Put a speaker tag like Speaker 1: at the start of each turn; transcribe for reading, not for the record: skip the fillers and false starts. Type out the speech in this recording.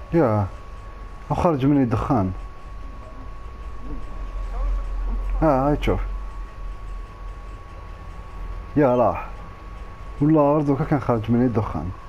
Speaker 1: يا خرج مني دخان. هاي تشوف. يا راح. والله برضو كان خرج مني دخان.